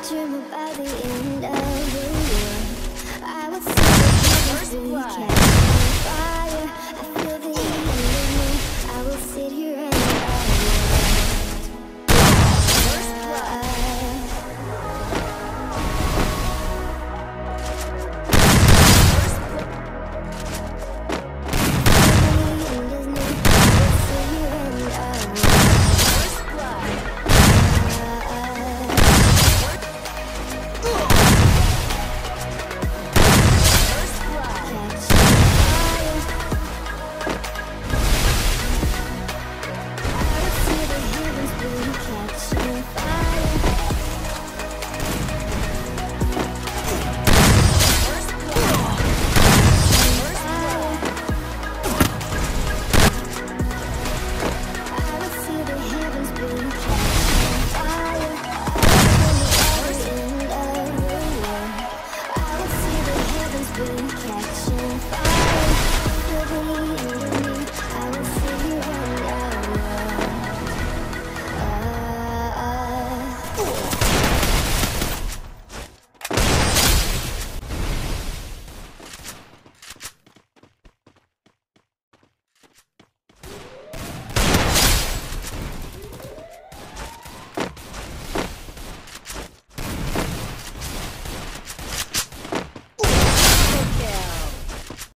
dream about the end of the world. I would see the heavens be catching fire. I feel the heat in me. I will sit here and catching fire, feel the heat in